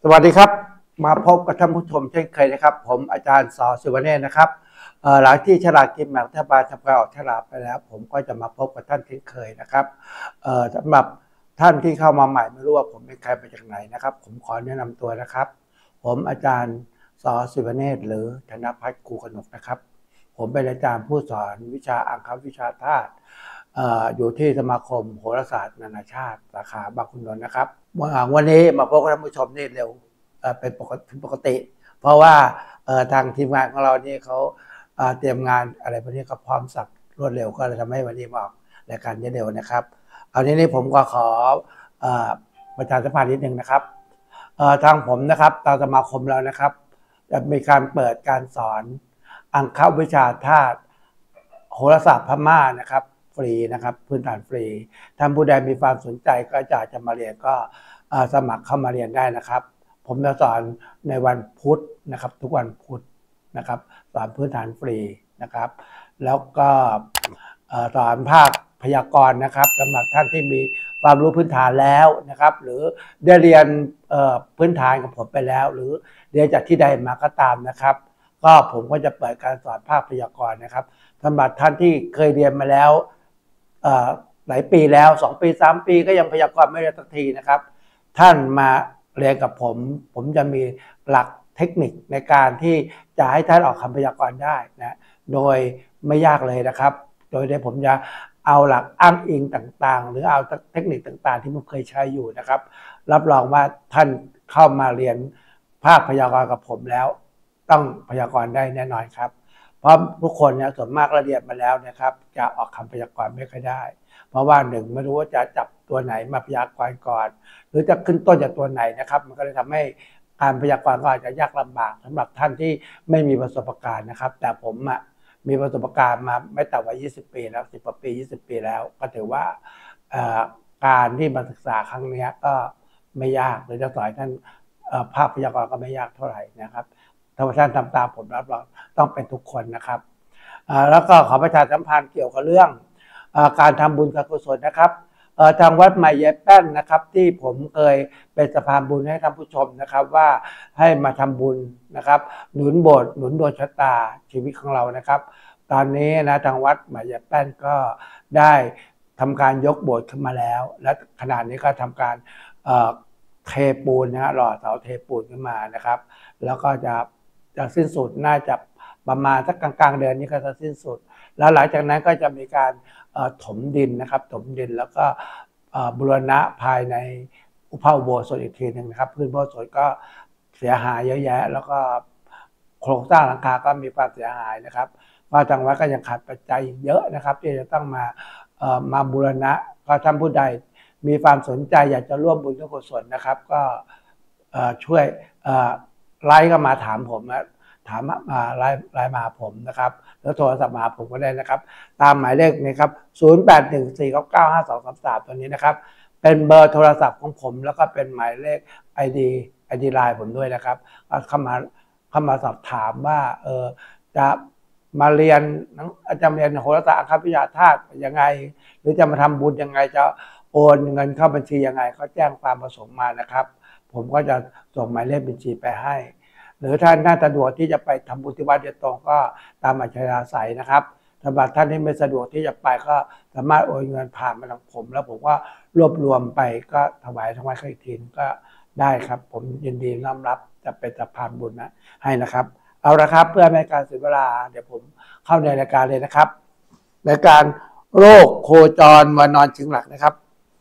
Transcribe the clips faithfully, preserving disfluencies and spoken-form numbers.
สวัสดีครับมาพบกับท่านผู้ชมเช่นเคยนะครับผมอาจารย์สอศิวเนศนะครับหลังที่ฉลากกินแบ่งรัฐบาลทำการออกฉลากไปแล้วผมก็จะมาพบกับท่านเช่นเคยนะครับสำหรับท่านที่เข้ามาใหม่ไม่รู้ว่าผมเป็นใครมาจากไหนนะครับผมขอแนะนำตัวนะครับผมอาจารย์สอศิวเนศหรือธนภัทรกูกนกนะครับผมเป็นอาจารย์ผู้สอนวิชาอังควิชาธาตุอยู่ที่สมาคมโหราศาสตร์นานาชาติสาขาบางขุนนนท์นะครับวันนี้มาพบกับท่านผู้ชมนี่เร็วเป็นปกติปกติเพราะว่าทางทีมงานของเรานี่เขาเตรียมงานอะไรพวกนี้ก็พร้อมสับรวดเร็วก็เลยทำให้วันนี้มาออกรายการเร็วนะครับเอาทีนี้ผมก็ขอประชาสัมพันธ์นิดนึงนะครับทางผมนะครับทางสมาคมเรานะครับจะมีการเปิดการสอนอังควิชาธาตุโหราศาสตร์พม่านะครับฟรีนะครับพื้นฐานฟรีท่านผู้ใดมีความสนใจก็จะจะมาเรียนก็สมัครเข้ามาเรียนได้นะครับผมจะสอนในวันพุธนะครับทุกวันพุธนะครับสอนพื้นฐานฟรีนะครับแล้วก็สอนภาคพยากรณ์นะครับสำหรับท่านที่มีความรู้พื้นฐานแล้วนะครับหรือได้เรียนพื้นฐานกับผมไปแล้วหรือเรียนจากที่ใดมาก็ตามนะครับก็ผมก็จะเปิดการสอนภาคพยากรณ์นะครับสำหรับท่านที่เคยเรียนมาแล้วหลายปีแล้วสองปีสามปีก็ยังพยากรณ์ไม่ได้สักทีนะครับท่านมาเรียนกับผมผมจะมีหลักเทคนิคในการที่จะให้ท่านออกคำพยากรณ์ได้นะโดยไม่ยากเลยนะครับโดยที่ผมจะเอาหลักอ้างอิงต่างๆหรือเอาเทคนิคต่างๆที่ผมเคยใช้อยู่นะครับรับรองว่าท่านเข้ามาเรียนภาคพยากรณ์กับผมแล้วต้องพยากรณ์ได้แน่นอนครับเพราะทุกคนเนี่ยส่วนมากเรียนมาแล้วนะครับจะออกคำพยากรณ์ไม่ค่อยได้เพราะว่าหนึ่งไม่รู้ว่าจะจับตัวไหนมาพยากรณ์ก่อนหรือจะขึ้นต้นจากตัวไหนนะครับมันก็เลยทำให้การพยากรณ์ก็อาจจะยากลำบากสำหรับท่านที่ไม่มีประสบการณ์นะครับแต่ผมอ่ะมีประสบการณ์มาไม่ต่ำกว่ายี่สิบปีแล้วสิบกว่าปียี่สิบปีแล้วก็ถือว่าการที่มาศึกษาครั้งนี้ก็ไม่ยากหรือจะสอนท่านภาคพยากรณ์ก็ไม่ยากเท่าไหร่นะครับถ้าท่านทำตามผมรับรองต้องเป็นทุกคนนะครับแล้วก็ขอประชาสัมพันธ์เกี่ยวกับเรื่องการทำบุญการกุศลนะครับทางวัดใหม่ยายแป้นนะครับที่ผมเคยเป็นสะพานบุญให้ท่านผู้ชมนะครับว่าให้มาทำบุญนะครับหนุนโบสถ์หนุนดวงชะตาชีวิตของเรานะครับตอนนี้นะทางวัดใหม่ยายแป้นก็ได้ทำการยกโบสถ์ขึ้นมาแล้วและขณะนี้ก็ทำการเทปูนนะหล่อเสาเทปูนขึ้นมานะครับแล้วก็จะจะสิ้นสุดน่าจะประมาณสักกลางๆเดือนนี้ก็จะสิ้นสุดแล้วหลังจากนั้นก็จะมีการถมดินนะครับถมดินแล้วก็บูรณะภายในอุโบสถอีกทีหนึ่งนะครับพื้นอุโบสถก็เสียหายเยอะแยะแล้วก็โครงสร้างหลังคาก็มีความเสียหายนะครับว่าทางวัดก็ยังขาดปัจจัยเยอะนะครับที่จะต้องมามาบูรณะก็ท่านผู้ใดมีความสนใจอยากจะร่วมบุญกุศลนะครับก็ช่วยไลน์ก็มาถามผมนะถามมาไลน์ไลน์มาผมนะครับแล้วโทรศัพท์มาผมก็ได้นะครับตามหมายเลขนี้ครับศูนย์ แปด หนึ่ง สี่ เก้า เก้า ห้า สอง สาม สามตัวนี้นะครับเป็นเบอร์โทรศัพท์ของผมแล้วก็เป็นหมายเลข ไอ ดี ไอ ดี ไลน์ผมด้วยนะครับเข้ามาเข้ามาสอบถามว่าเออจะมาเรียนจะเรียนโหราศาสตร์อังควิชาธาตุยังไงหรือจะมาทำบุญยังไงจะโอนเงินเข้าบัญชียังไงก็แจ้งความประสงค์มานะครับผมก็จะส่งหมายเลขบัญชีไปให้หรือท่านน่าสะดวกที่จะไปทำบุญที่วัดโดยตรงก็ตามอัธยาศัยนะครับสำหรับท่านที่ไม่สะดวกที่จะไปก็สามารถโอนเงินผ่านมาทางผมแล้วผมก็รวบรวมไปก็ถวายทางวัดอีกทีก็ได้ครับผมยินดีน้อมรับจะเป็นสะพานบุญนะให้นะครับเอาละครับเพื่อไม่ให้การเสียเวลาเดี๋ยวผมเข้าในรายการเลยนะครับในการโรคโคจรวานอนชิงหลักนะครับ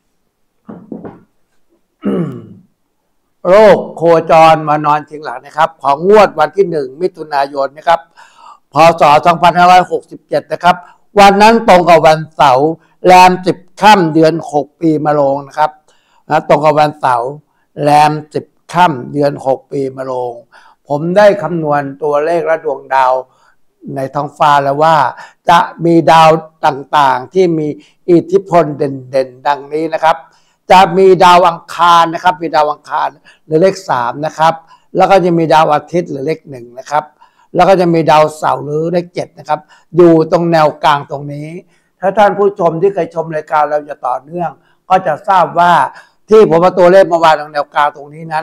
โรคโคจรมานอนชิงหลักนะครับของงวดวันที่หนึ่งมิถุนายนนะครับพ.ศ. สองพันห้าร้อยหกสิบเจ็ดนะครับวันนั้นตรงกับวันเสาร์แรมสิบค่ำเดือนหกปีมะโรงนะครับนะตรงกับวันเสาร์แรมสิบค่ำเดือนหกปีมะโรงผมได้คำนวณตัวเลขและดวงดาวในท้องฟ้าแล้วว่าจะมีดาวต่างๆที่มีอิทธิพลเด่นๆดังนี้นะครับจะมีดาวอังคารนะครับมีดาวอังคารหรือเลขสามนะครับแล้วก็จะมีดาวอาทิตย์หรือเลขหนึ่งนะครับแล้วก็จะมีดาวเสาร์หรือเลขเจ็ดนะครับอยู่ตรงแนวกลางตรงนี้ถ้าท่านผู้ชมที่เคยชมรายการเราจะต่อเนื่องก็จะทราบว่าที่ผมเอาตัวเลขมาวางตรงแนวกลางตรงนี้นั้น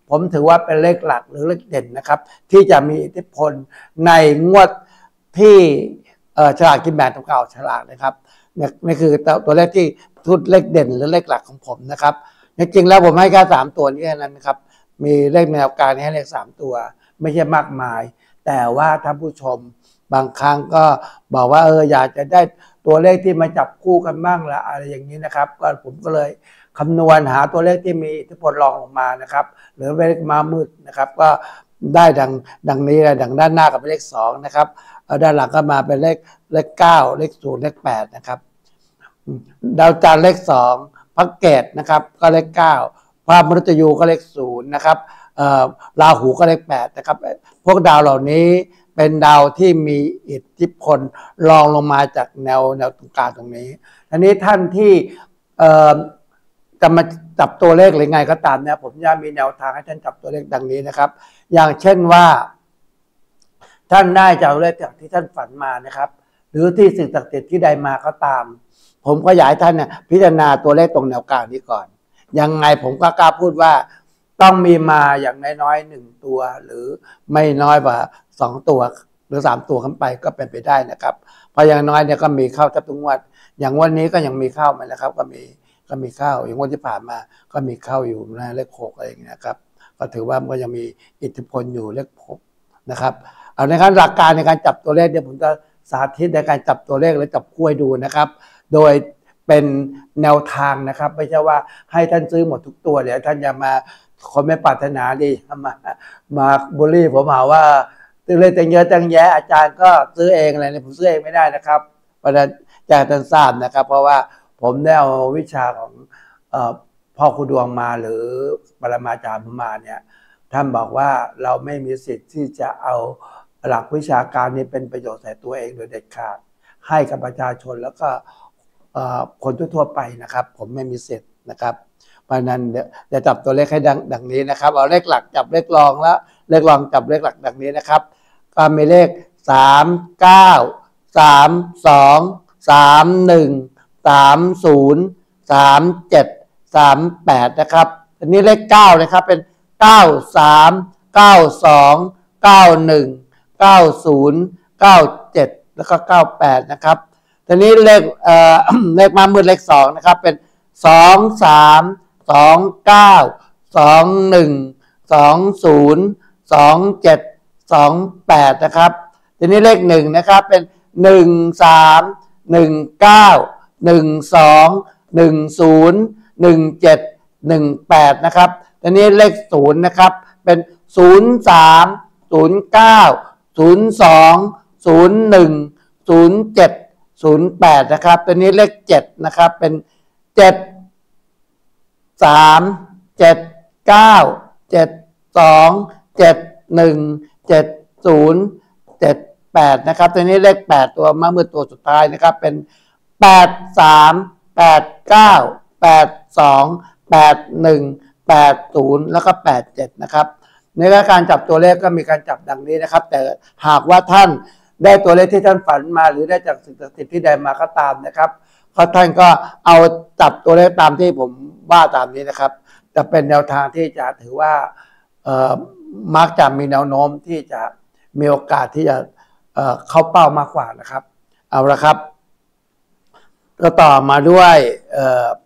ผมถือว่าเป็นเลขหลักหรือเลขเด่นนะครับที่จะมีอิทธิพลในงวดที่ฉลากกินแบ่งเก่าฉลากนะครับนี่นี่คือตัวเลขที่ทุดเลขเด่นหรือเลขหลักของผมนะครับจริงๆแล้วผมให้แค่สามตัวนี้แค่นั้นนะครับมีเลขแนวการให้เลขสามตัวไม่ใช่มากมายแต่ว่าท่านผู้ชมบางครั้งก็บอกว่าเอออยากจะได้ตัวเลขที่มาจับคู่กันบ้างละอะไรอย่างนี้นะครับก็ผมก็เลยคำนวณหาตัวเลขที่มีอิทธิพลรองลงมานะครับหรือเลขม้ามืดนะครับก็ได้ดังดังนี้เลยดังด้านหน้ากับเลขสองนะครับด้านหลังก็มาเป็นเลขเลขเก้าเลขศูนย์เลขแปดนะครับดาวจันทร์เลขสองพระเกตนะครับก็เลขเก้าพระมฤตยูก็เลขศูนย์นะครับราหูก็เลขแปดนะครับพวกดาวเหล่านี้เป็นดาวที่มีอิทธิพลรองลงมาจากแนวแนวตรงกลางตรงนี้อันนี้ท่านที่จะมาจับตัวเลขหรือไงก็ตามเนี่ยผมจะมีแนวทางให้ท่านจับตัวเลขดังนี้นะครับอย่างเช่นว่าท่านได้จากเลขจากที่ท่านฝันมานะครับหรือที่สิ่งศักดิ์สิทธิ์ที่ใดมาก็ตามผมก็อยากให้ท่านเนี่ยพิจารณาตัวเลขตรงแนวกลางนี้ก่อนยังไงผมก็กล้าพูดว่าต้องมีมาอย่างน้อยๆหนึ่งตัวหรือไม่น้อยกว่าสองตัวหรือสามตัวขึ้นไปก็เป็นไปได้นะครับเพราะอย่างน้อยเนี่ยก็มีเข้าทับทุกงวดอย่างวันนี้ก็ยังมีเข้ามานะครับก็มีก็มีเข้าอย่างวันที่ผ่านมาก็มีเข้าอยู่นะเลขหกอะไรอย่างเงี้ยครับก็ถือว่ามันก็ยังมีอิทธิพลอยู่เลขหกนะครับเอาในการหลักการในการจับตัวเลขเนี่ยผมจะสาธิตในการจับตัวเลขและจับคู่ให้ดูนะครับโดยเป็นแนวทางนะครับไม่ใช่ว่าให้ท่านซื้อหมดทุกตัวเดี๋ยวท่านอย่ามาคนไม่ปรารถนาดีมามาบูลลี่ผมหาว่าซื้อเลขตั้งเยอะตั้งแยะอาจารย์ก็ซื้อเองอะไรเนี่ยผมซื้อเองไม่ได้นะครับเพราะฉะนั้นแจ้งท่านทราบนะครับเพราะว่าผมได้เอาวิชาของพ่อครูดวงมาหรือปรมาจารย์มาเนี่ยท่านบอกว่าเราไม่มีสิทธิ์ที่จะเอาหลักวิชาการนี้เป็นประโยชน์ใส่ตัวเองโดยเด็ดขาดให้กับประชาชนแล้วก็คนทั่วๆไปนะครับผมไม่มีสิทธิ์นะครับเพราะนั้นเดี๋ยวจับตัวเลขให้ดังดังนี้นะครับเอาเลขหลักจับเลขรองแล้วเลขรองจับเลขหลักดังนี้นะครับก็มีเลขสามเก้าสามสองสามหนึ่งสามศูนย์สามเจ็ดสามแปดนะครับอันนี้เลขเก้านะครับเป็นเก้าสามเก้าสองเก้าหนึ่งเก้าศูนย์เก้าเจ็ดแล้วก็เก้าแปดนะครับทีนี้เลขเอ่อ เลขมามืดเลขสองนะครับเป็นสองสามสองเก้าสองหนึ่งสองศูนย์สองเจ็ดสองแปดนะครับทีนี้เลขหนึ่งนะครับเป็นหนึ่งสามหนึ่งเก้าหนึ่งสองหนึ่งศูนย์หนึ่งเจ็ดหนึ่งแปดนะครับทีนี้เลขศูนย์นะครับเป็นศูนย์สามศูนย์เก้าศูนย์สองศูนย์หนึ่งศูนย์เจ็ดศูนย์แปดนะครับตัวนี้เลขเจ็ดนะครับเป็นเจ็ดสามเจ็ดเก้าเจ็ดสองเจ็ดหนึ่งเจ็ดศูนย์เจ็ดแปดนะครับตัวนี้เลขแปดตัวมามือตัวสุดท้ายนะครับเป็นแปดสามแปดเก้าแปดสองแปดหนึ่งแปดศูนย์แล้วก็แปดเจ็ดนะครับในการจับตัวเลขก็มีการจับดังนี้นะครับแต่หากว่าท่านได้ตัวเลขที่ท่านฝันมาหรือได้จากสิ่งศักดิ์สิทธิ์ที่ใดมาก็ตามนะครับเขาท่านก็เอาจับตัวเลขตามที่ผมว่าตามนี้นะครับจะเป็นแนวทางที่จะถือว่าเอ่อมักจะมีแนวโน้มที่จะมีโอกาสที่จะเอ่อเข้าเป้ามากกว่านะครับเอาละครับก็ต่อมาด้วยเอ่อ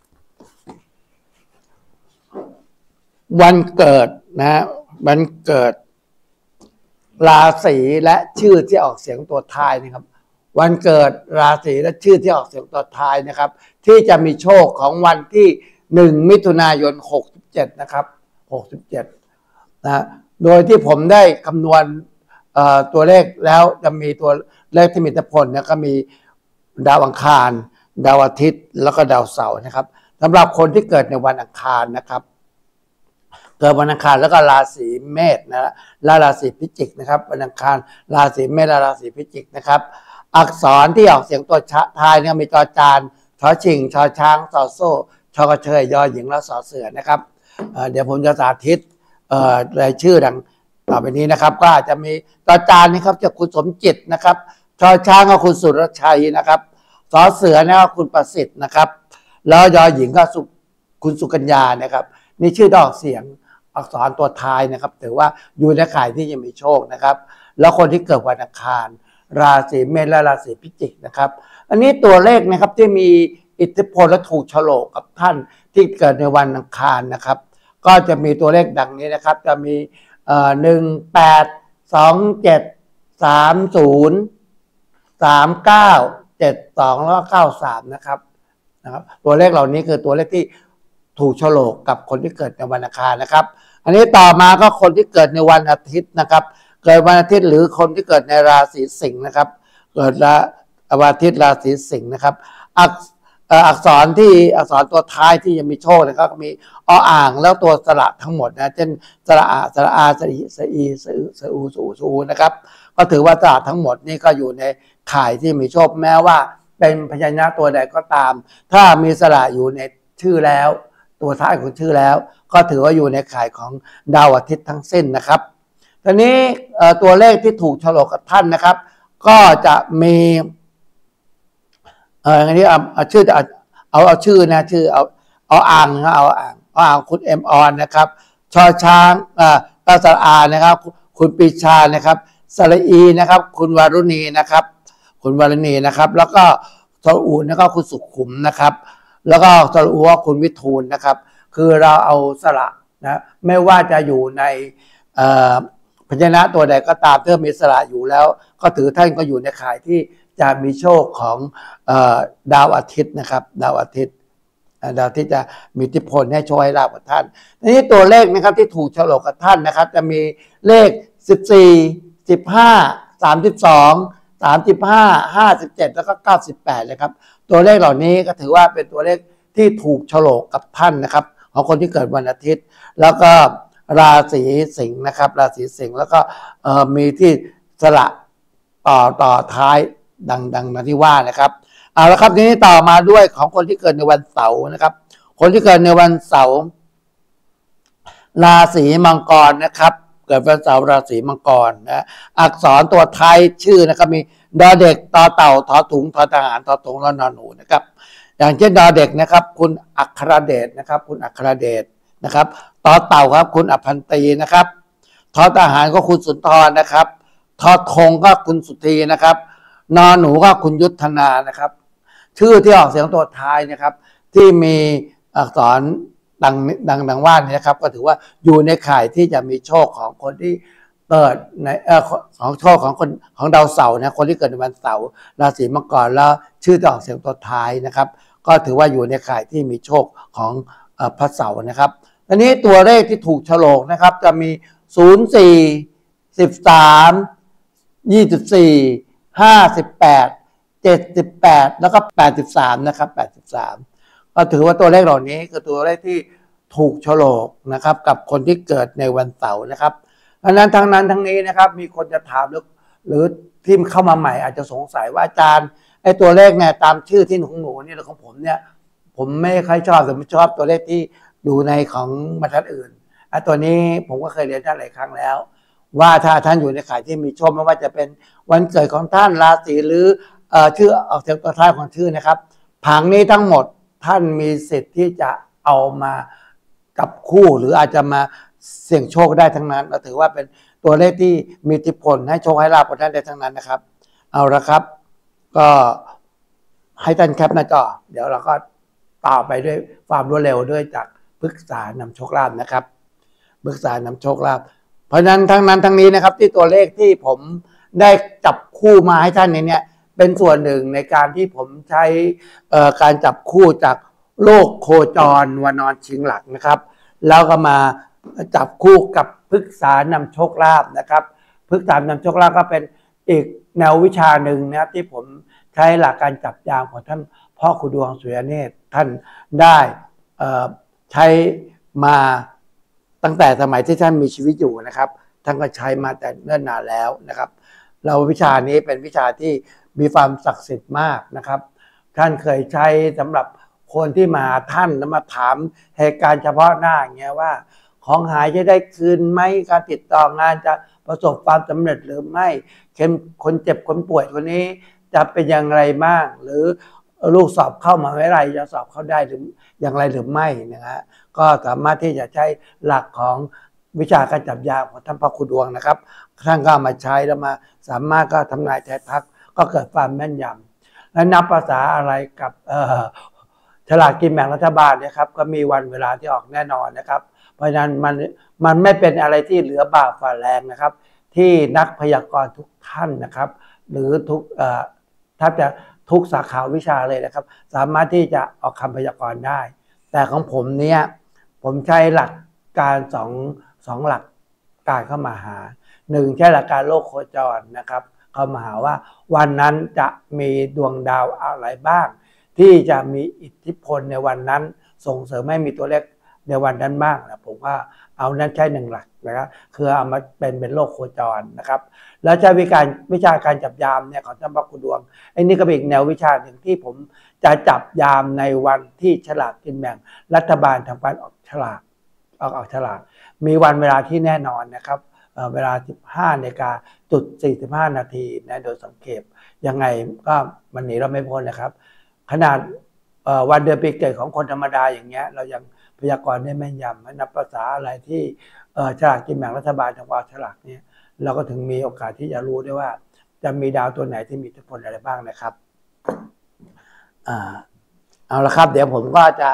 วันเกิดนะวันเกิดราศีและชื่อที่ออกเสียงตัวท้ายนะครับวันเกิดราศีและชื่อที่ออกเสียงตัวท้ายนะครับที่จะมีโชคของวันที่หนึ่งมิถุนายนหกสิบเจ็ดนะครับหกสิบเจ็ดนะโดยที่ผมได้คำนวณตัวเลขแล้วจะมีตัวเลขที่มีอิทธิพลเนี่ยก็มีดาวอังคารดาวอาทิตย์แล้วก็ดาวเสาร์นะครับสำหรับคนที่เกิดในวันอังคารนะครับเกิดวันอังคารแล้วก็ราศีเมษนะและราศีพิจิกนะครับวันอังคารราศีเมษและราศีพิจิกนะครับอักษรที่ออกเสียงตัวท้ายเนี่ยมีจอจานชอชิงชอช้างสอโซ่ชอกระเชยยอหญิงและสอเสือนะครับเเดี๋ยวผมจะสาธิตรายชื่อดังต่อไปนี้นะครับก็อาจจะมีจอจานนี่ครับจากคุณสมจิตนะครับชอช้างก็คุณสุรชัยนะครับสอเสือเนี่ยก็คุณประสิทธิ์นะครับแล้วยอหญิงก็คุณสุกัญญานะครับนี่ชื่อดอกเสียงอักษรตัวท้ายนะครับถือว่าอยู่ในข่ายที่จะมีโชคนะครับแล้วคนที่เกิดวันอังคารราศีเมษและราศีพิจิกนะครับอันนี้ตัวเลขนะครับที่มีอิทธิพลและถูกโฉลกกับท่านที่เกิดในวันอังคารนะครับก็จะมีตัวเลขดังนี้นะครับจะมีหนึ่งแปดสองเจ็ดสามศูนย์สามเก้าเจ็ดสองแล้วก็เก้าสามนะครับนะครับตัวเลขเหล่านี้คือตัวเลขที่ถูกโฉลกกับคนที่เกิดในวันอังคารนะครับอันนี้ต่อมาก็คนที่เกิดในวันอาทิตย์นะครับเกิดวันอาทิตย์หรือคนที่เกิดในราศีสิงห์นะครับเกิดวันอาทิตย์ราศีสิงห์นะครับอักอักษรที่อักษรตัวท้ายที่ยังมีโชคนะครับมีออ่างแล้วตัวสระทั้งหมดนะเช่นสระอาสระอาสระอีสระอีสระอืสระอูสูสูนะครับก็ถือว่าสระทั้งหมดนี่ก็อยู่ในข่ายที่มีโชคแม้ว่าเป็นพยัญชนะตัวใดก็ตามถ้ามีสระอยู่ในชื่อแล้วตัวท้ายของชื่อแล้วก็ถือว่าอยู่ในข่ายของดาวอาทิตย์ทั้งสิ้นนะครับทีนี้ตัวเลขที่ถูกโฉลกกับท่านนะครับก็จะมีเอออันนี้เอาเอาชื่อเอาเอาเอาชื่อนะชื่อเอาเอาอ่างนะเอาอ่างเอาอ่างคุณเอ็มออนนะครับชอช้างอ่าตาสระอานะครับคุณปีชานะครับสระอีนะครับคุณวารุณีนะครับคุณวารุณีนะครับแล้วก็สระอูนะครับคุณสุขุมนะครับแล้วก็สระอูว่าคุณวิทูลนะครับคือเราเอาสระนะไม่ว่าจะอยู่ในพยัญชนะตัวใดก็ตามถ้ามีสระอยู่แล้วก็ถือท่านก็อยู่ในข่ายที่จะมีโชคของดาวอาทิตย์นะครับดาวอาทิตย์ดาวอาทิตย์จะมีอิทธิพลให้โชคให้ลาภกับท่านทีนี้ตัวเลขนะครับที่ถูกโฉลกกับท่านนะครับจะมีเลขสิบสี่ สิบห้า สามสิบสอง สามสิบห้า ห้าสิบเจ็ดแล้วก็เก้าสิบแปดนะครับตัวเลขเหล่านี้ก็ถือว่าเป็นตัวเลขที่ถูกโฉลกกับท่านนะครับของคนที่เกิดวันอาทิตย์แล้วก็ราศีสิงห์นะครับราศีสิงห์แล้วก็มีที่สระต่อต่อท้ายดังดังมาที่ว่านะครับเอาละครับทีนี้ต่อมาด้วยของคนที่เกิดในวันเสาร์นะครับคนที่เกิดในวันเสาร์ราศีมังกรนะครับเกิดวันเสาร์ราศีมังกรนะอักษรตัวท้ายชื่อนะครับมีดอเด็กตอเต่าทอถุงทอทหารทอถุงแล้วนอนหนูนะครับอย่างเช่นดอเด็กนะครับคุณอัครเดชนะครับคุณอัครเดชนะครับต่อเต่าครับคุณอภันตีนะครับทอทหารก็คุณสุนทรนะครับทอธงก็คุณสุธีนะครับนอนหนูก็คุณยุทธนานะครับชื่อที่ออกเสียงตัวท้ายนะครับที่มีอักษรดังดังดังว่านี้นะครับก็ถือว่าอยู่ในข่ายที่จะมีโชคของคนที่เกิดในเออของโชคของคนของดาวเสาร์นะคนที่เกิดในวันเสาร์ราศีมังกรแล้วชื่อที่ออกเสียงตัวท้ายนะครับก็ถือว่าอยู่ในข่ายที่มีโชคของพระเสาร์นะครับอันนี้ตัวเลขที่ถูกโฉลกนะครับจะมีศูนย์ สี่ สิบสาม ยี่สิบสี่ ห้าสิบแปด เจ็ดสิบแปดแล้วก็แปดสิบสามนะครับแปดสิบสามก็ถือว่าตัวเลขเหล่านี้คือตัวเลขที่ถูกโฉลกนะครับกับคนที่เกิดในวันเสาร์นะครับดังนั้นทั้งนั้นทั้งนี้นะครับมีคนจะถามหรือหรือที่เข้ามาใหม่อาจจะสงสัยว่าอาจารย์ไอ้ตัวเลขเนี่ยตามชื่อที่ของหนูนี่หรือของผมเนี่ยผมไม่ค่อยชอบแต่ไม่ชอบตัวเลขที่อยู่ในของบรรทัดอื่นไอ้ตัวนี้ผมก็เคยเรียนท่านหลายครั้งแล้วว่าถ้าท่านอยู่ในข่ายที่มีโชคไม่ว่าจะเป็นวันเกิดของท่านราศีหรือเอ่อชื่อออกเสียงตัวท้ายของชื่อนะครับผังนี้ทั้งหมดท่านมีสิทธิ์ที่จะเอามากับคู่หรืออาจจะมาเสี่ยงโชคได้ทั้งนั้นเราถือว่าเป็นตัวเลขที่มีอิทธิพลให้โชคให้ลาภกับท่านได้ทั้งนั้นนะครับเอาละครับก็ให้ท่านแคปหน้าจอเดี๋ยวเราก็ต่อไปด้วยความรวดเร็วด้วยจากปรึกษานำโชคลาภนะครับปรึกษานำโชคลาภเพราะฉะนั้นทั้งนั้นทั้งนี้นะครับที่ตัวเลขที่ผมได้จับคู่มาให้ท่านในนี้เป็นส่วนหนึ่งในการที่ผมใช้การจับคู่จากโลกโคจรวันนชิงหลักนะครับแล้วก็มาจับคู่กับพฤกษานำโชคลาภนะครับพฤกษานำโชคลาภก็เป็นอีกแนววิชาหนึ่งนะครับที่ผมใช้หลักการจับยามของท่านพ่อครูดวงสุริยเนตรท่านได้ใช้มาตั้งแต่สมัยที่ท่านมีชีวิตอยู่นะครับท่านก็ใช้มาแต่เนิ่นนานแล้วนะครับเราวิชานี้เป็นวิชาที่มีความศักดิ์สิทธิ์มากนะครับท่านเคยใช้สำหรับคนที่มาท่านแล้วมาถามเหตุการณ์เฉพาะหน้าอย่างเงี้ยว่าของหายจะได้คืนไหมการติดต่องานจะประสบความสำเร็จหรือไม่คนเจ็บคนป่วยคนนี้จะเป็นอย่างไรบ้างหรือลูกสอบเข้ามาเมื่อไรจะสอบเข้าได้หรืออย่างไรหรือไม่นะฮะก็สามารถที่จะใช้หลักของวิชาการจับยามของท่านพระครูดวงนะครับท่านก็มาใช้แล้วมาสามารถก็ทำนายทายทักก็เกิดความแม่นยำและนับภาษาอะไรกับฉลากกินแบ่งรัฐบาลนะครับก็มีวันเวลาที่ออกแน่นอนนะครับเพราะฉะนั้นมันมันไม่เป็นอะไรที่เหลือบากฝ่าแรงนะครับที่นักพยากรณ์ทุกท่านนะครับหรือทุกถ้าจะทุกสาขาวิชาเลยนะครับสามารถที่จะออกคำพยากรณ์ได้แต่ของผมเนี่ยผมใช้หลักการสองสองหลักการเข้ามาหาหนึ่งใช้หลักการโลกโคจรนะครับเข้ามาหาว่าวันนั้นจะมีดวงดาวอะไรบ้างที่จะมีอิทธิพลในวันนั้นส่งเสริมให้มีตัวเลขในวันนั้นบ้างนะผมว่าเอานั้นใช้หนึ่งหลักนะครับคือเอามาเป็นเป็นโลกโคจรนะครับแล้วใช้วิการวิชาการจับยามเนี่ยของท่านพระครูดวงไอ้นี่ก็เป็นอีกแนววิชาหนึ่งที่ผมจะจับยามในวันที่ฉลากกินแบ่งรัฐบาลทำการออกฉลากออกออกฉลากมีวันเวลาที่แน่นอนนะครับเวลา สิบห้านาฬิกาจุดสี่สิบห้านาทีนะโดยสังเกตยังไงก็มันหนีเราไม่พ้นนะครับขนาดวันเดือนปีเกิดของคนธรรมดาอย่างเงี้ยเรายังพยากรณ์ได้แม่นยำนับภาษาอะไรที่ฉลากกินแบ่งรัฐบาลทำการฉลากเนี่ยเราก็ถึงมีโอกาสที่จะรู้ได้ว่าจะมีดาวตัวไหนที่มีอิทธิพลอะไรบ้างนะครับเอาละครับเดี๋ยวผมก็จะ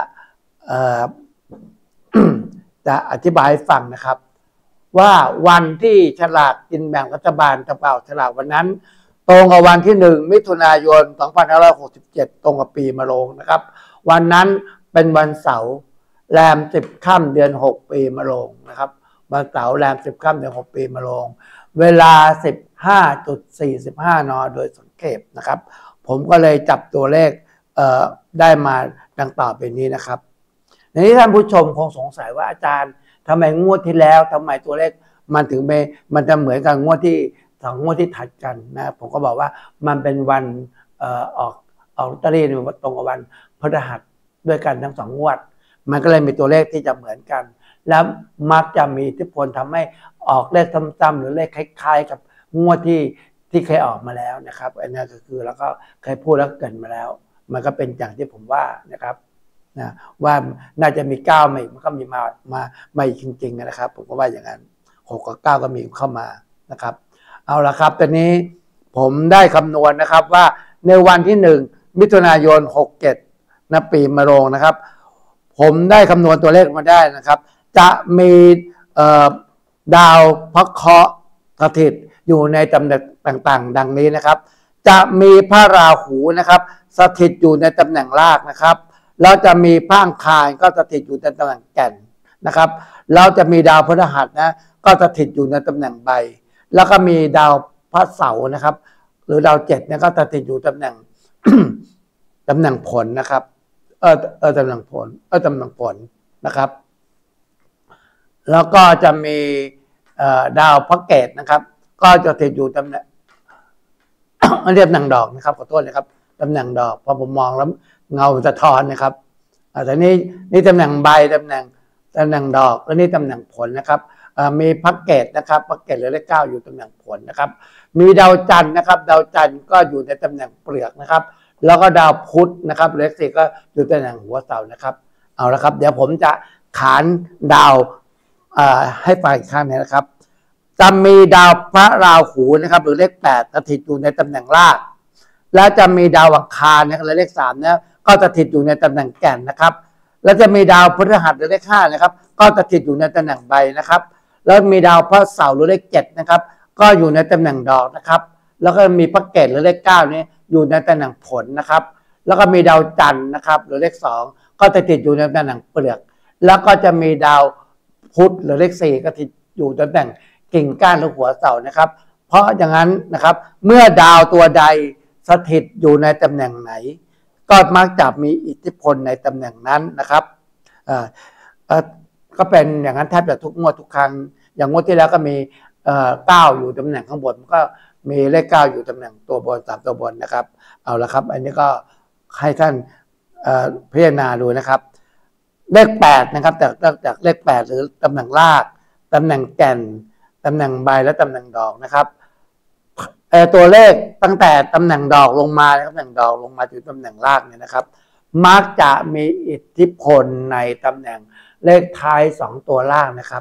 จะอธิบายให้ฟังนะครับว่าวันที่ฉลากกินแบ่งรัฐบาลทำการฉลากวันนั้นตรงกับวันที่หนึ่งมิถุนายนสองพันห้าร้อยหกสิบเจ็ดตรงกับปีมะโรงนะครับวันนั้นเป็นวันเสาร์แรมสิบค่ำเดือนหกปีมะโรงนะครับวันเสาร์แรมสิบค่ำเดือนหกปีมะโรงเวลา สิบห้าจุดสี่สิบห้า นโดยสังเกตนะครับผมก็เลยจับตัวเลขได้มาดังต่อไปนี้นะครับในนี้ท่านผู้ชมคงสงสัยว่าอาจารย์ทำไมงวดที่แล้วทำไมตัวเลขมันถึงไม่มันจะเหมือนกับงวดที่สองงวดที่ถัดกันนะผมก็บอกว่ามันเป็นวันออกออกลอตเตอรี่ตรงกับวันพฤหัสด้วยกันทั้งสองงวดมันก็เลยมีตัวเลขที่จะเหมือนกันแล้วมักจะมีอิทธิพลทำให้ออกเลขซ้ำๆหรือเลขคล้ายๆกับงวดที่ที่เคยออกมาแล้วนะครับอันนี้ก็คือแล้วก็เคยพูดแล้วเกิดมาแล้วมันก็เป็นอย่างที่ผมว่านะครับนะว่าน่าจะมีเก้ามาอีกมันก็มีมามามาอีกจริงๆนะครับผมก็ว่าอย่างนั้นหกกับเก้าก็มีเข้ามานะครับเอาละครับตอนนี้ผมได้คำนวณนะครับว่าในวันที่หนึ่งมิถุนายนหกเจ็ดนะปีมะโรงนะครับผมได้คำนวณตัวเลขมาได้นะครับจะมีดาวพระเคราะห์สถิตอยู่ในตำแหน่งต่างๆดังนี้นะครับจะมีพระราหูนะครับสถิตอยู่ในตำแหน่งรากนะครับแล้วจะมีพระอังคารก็สถิตอยู่ในตำแหน่งแก่นนะครับเราจะมีดาวพฤหัสนะก็สถิตอยู่ในตำแหน่งใบแล้วก็มีดาวพระเสาร์นะครับหรือดาวเจ็ดเนี่ยก็สถิตอยู่ตำแหน่ง ตำแหน่งผลนะครับเออเออตำแหน่งผลเออตำแหน่งผลนะครับแล้วก็จะมีดาวพระเกตนะครับก็จะสถิตอยู่ตำแหน่ง เรียกตำแหน่งดอกนะครับขอโทษนะครับตำแหน่งดอกพอผมมองแล้วเงาสะท้อนนะครับแต่นี่นี่ตำแหน่งใบตำแหน่งตำแหน่งดอกแล้วนี่ตำแหน่งผลนะครับมีพระเกตนะครับพระเกตหรือเลขเก้าอยู่ตำแหน่งผลนะครับมีดาวจันทร์นะครับดาวจันทร์ก็อยู่ในตำแหน่งเปลือกนะครับแล้วก็ดาวพุธนะครับเลขสี่ก็อยู่ตำแหน่งหัวเสานะครับเอาละครับเดี๋ยวผมจะขานดาวให้ฟังอีกครั้งนึงนะครับจะมีดาวพระราหูนะครับหรือเลขแปดสถิตอยู่ในตำแหน่งรากและจะมีดาวอังคารนะครับหรือเลขสามเนี่ยก็สถิตอยู่ในตำแหน่งแก่นนะครับแล้วจะมีดาวพฤหัสหรือเลขห้านะครับก็สถิตอยู่ในตำแหน่งใบนะครับแล้วมีดาวพระเสาร์หรือเลขเจ็ดนะครับก็อยู่ในตำแหน่งดอกนะครับแล้วก็มีพระเกตหรือเลขเก้านี้อยู่ในตำแหน่งผลนะครับแล้วก็มีดาวจันทร์นะครับหรือเลขสองก็สถิตอยู่ในตำแหน่งเปลือกแล้วก็จะมีดาวพุธหรือเลขสี่ก็สถิตอยู่ในตำแหน่งกิ่งก้านหรือหัวเสานะครับเพราะอย่างนั้นนะครับเมื่อดาวตัวใดสถิตอยู่ในตำแหน่งไหนก็มักจะมีอิทธิพลในตำแหน่งนั้นนะครับก็เป็นอย่างนั้นแทบจะทุกงวดทุกครั้งอย่างงวดที่แล้วก็มีเก้าอยู่ตำแหน่งข้างบนก็มีเลขเก้าอยู่ตำแหน่งตัวบนสามตัวบนนะครับเอาละครับอันนี้ก็ให้ท่านพิจารณาดูนะครับเลขแปดนะครับจากจากเลขแปดหรือตำแหน่งรากตำแหน่งแก่นตำแหน่งใบและตำแหน่งดอกนะครับตัวเลขตั้งแต่ตำแหน่งดอกลงมาตำแหน่งดอกลงมาถึงตำแหน่งรากเนี่ยนะครับมักจะมีอิทธิพลในตำแหน่งเลขท้ายสองตัวล่างนะครับ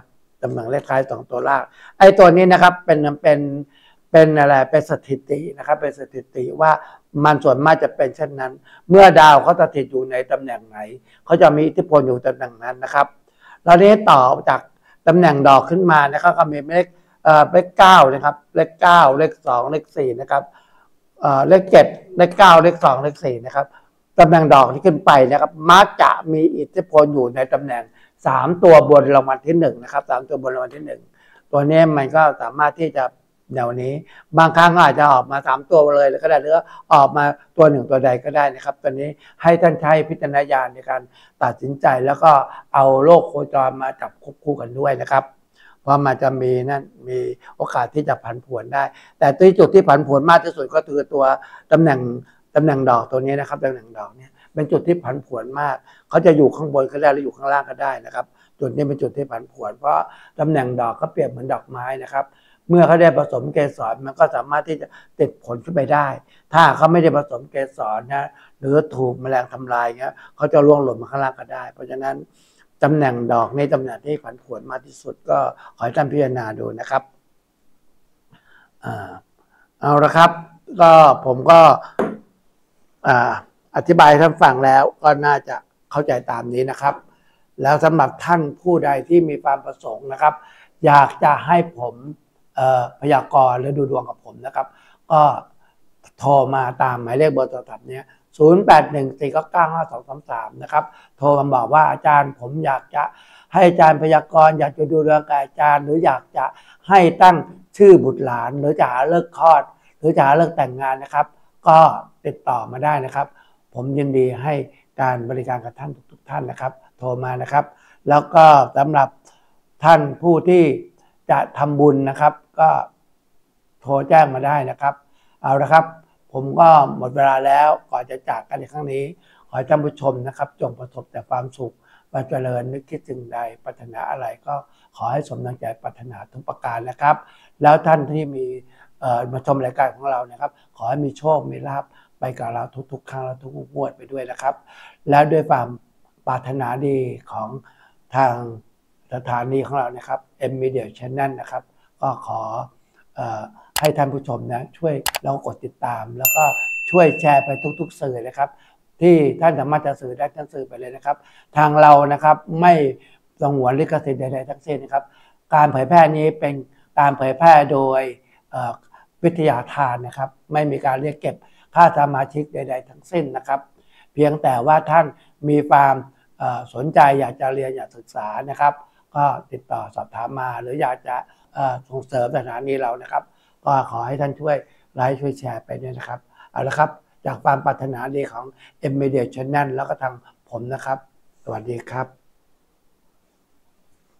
ตำแหน่งเลขท้ายสองตัวล่างไอ้ตัวนี้นะครับเป็นเป็นเป็นอะไรเป็นสถิตินะครับเป็นสถิติว่ามันส่วนมากจะเป็นเช่นนั้นเมื่อดาวเขาสถิตอยู่ในตำแหน่งไหนเขาจะมีอิทธิพลอยู่ตำแหน่งนั้นนะครับเราได้ต่อจากตำแหน่งดอกขึ้นมานะครับก็มีเลขเอ่อเลขเก้านะครับเลขเก้าเลขสองเลขสี่นะครับเอ่อเลขเจ็ดเลขเก้าเลขสองเลขสี่นะครับตำแหน่งดอกที่ขึ้นไปนะครับมักจะมีอิทธิพลอยู่ในตำแหน่งสามตัวบนรางวัลที่หนึ่งนะครับสามตัวบนรางวัลที่หนึ่งตัวนี้มันก็สามารถที่จะแนวนี้บางครั้งก็อาจจะออกมาสามตัวเลยก็ได้หรือออกมาตัวหนึ่งตัวใดก็ได้นะครับตัวนี้ให้ท่านใช้พิจารณญาณในการตัดสินใจแล้วก็เอาโลกโคจรมาจับควบคู่กันด้วยนะครับเพราะมันจะมีนั่นมีโอกาสที่จะผันผวนได้แต่ที่จุดที่ผันผวนมากที่สุดก็คือตัวตำแหน่งตำแหน่งดอกตัวนี้นะครับตำแหน่งดอกเนี่ยเป็นจุดที่ผันผวนมากเขาจะอยู่ข้างบนก็ได้หรืออยู่ข้างล่างก็ได้นะครับจุดนี้เป็นจุดที่ผันผวนเพราะตำแหน่งดอกก็เปรียบเหมือนดอกไม้นะครับเมื่อเขาได้ผสมเกสรมันก็สามารถที่จะติดผลขึ้นไปได้ถ้าเขาไม่ได้ผสมเกสรนะหรือถูกแมลงทำลายเงี้ยเขาจะร่วงหล่นมาข้างล่างก็ได้เพราะฉะนั้นตำแหน่งดอกในตำแหน่งที่ผันผวนมากที่สุดก็ขอให้ท่านพิจารณาดูนะครับอ่าเอาละครับก็ผมก็อ่าอธิบายท่านฟังแล้วก็น่าจะเข้าใจตามนี้นะครับแล้วสำหรับท่านผู้ใดที่มีความประสงค์นะครับอยากจะให้ผมพยากรณ์หรือดูดวงกับผมนะครับก็โทรมาตามหมายเลขเบอร์โทรศัพท์นี้ศูนย์ แปด หนึ่ง สี่ เก้า เก้า ห้า สอง สาม สามนะครับโทรมาบอกว่าอาจารย์ผมอยากจะให้อาจารย์พยากรณ์อยากจะดูดวงกับอาจารย์หรืออยากจะให้ตั้งชื่อบุตรหลานหรือจะหาเลิกคลอดหรือจะหาเลิกแต่งงานนะครับก็ติดต่อมาได้นะครับผมยินดีให้การบริการกับท่านทุกๆท่านนะครับโทรมานะครับแล้วก็สำหรับท่านผู้ที่จะทำบุญนะครับก็โทรแจ้งมาได้นะครับเอาละครับผมก็หมดเวลาแล้วก่อนจะจากกันในครั้งนี้ขอให้ท่านผู้ชมนะครับจงประสบแต่ความสุขความเจริญนึกคิดสิ่งใดปรารถนาอะไรก็ขอให้สมดังใจปรารถนาทุกประการนะครับแล้วท่านที่มีมาชมรายการของเรานะครับขอให้มีโชคมีลาภไปกับเราทุกๆครั้งและทุกงวดไปด้วยนะครับแล้วด้วยความปรารถนาดีของทางสถานีของเรานะครับ M Media Channel นะครับก็ขอเอ่อให้ท่านผู้ชมนะช่วยลองกดติดตามแล้วก็ช่วยแชร์ไปทุกๆสื่อนะครับที่ท่านสามารถจะสื่อได้ท่านสื่อไปเลยนะครับทางเรานะครับไม่สงวนลิขสิทธิ์ใดๆทั้งสิ้นนะครับการเผยแพร่นี้เป็นการเผยแพร่โดยวิทยาทานนะครับไม่มีการเรียกเก็บค่าสมาชิกใดๆทั้งสิ้นนะครับเพียงแต่ว่าท่านมีความสนใจอยากจะเรียนอยากศึกษานะครับก็ติดต่อสอบถามมาหรืออยากจะส่งเสริมสถานีเรานะครับก็ขอให้ท่านช่วยไลค์ช่วยแชร์ไปด้วยนะครับเอาละครับจากความปรารถนาดีของ M Media Channel แล้วก็ทางผมนะครับสวัสดีครับ